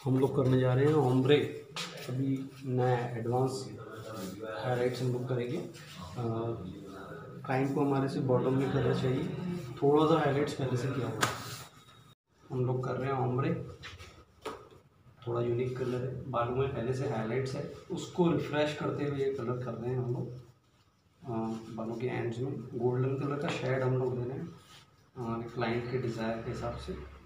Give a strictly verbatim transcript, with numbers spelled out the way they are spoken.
हम लोग करने जा रहे हैं ओम्ब्रे। अभी नया एडवांस हाईलाइट्स हम लोग करेंगे। क्लाइंट को हमारे से बॉटम में करना चाहिए, थोड़ा सा हाईलाइट्स पहले से किया हुआ। हम लोग कर रहे हैं ओम्ब्रे, थोड़ा यूनिक कलर है, बालों में पहले से हाईलाइट्स है, उसको रिफ्रेश करते हुए ये कलर कर रहे हैं हम लोग। बालों के एंड्स में गोल्डन कलर का शेड हम लोग दे रहे हैं क्लाइंट के डिज़ायर के हिसाब से।